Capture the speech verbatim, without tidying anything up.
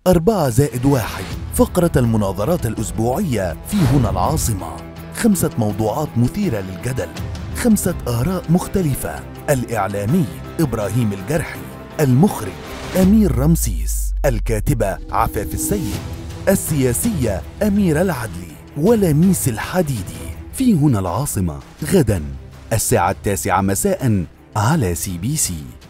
أربعة زائد واحد، فقرة المناظرات الأسبوعية في هنا العاصمة. خمسة موضوعات مثيرة للجدل، خمسة آراء مختلفة. الإعلامي إبراهيم الجرحي، المخرج أمير رمسيس، الكاتبة عفاف السيد، السياسية أميرة العدلي ولميس الحديدي. في هنا العاصمة غدا الساعة التاسعة مساء على سي بي سي.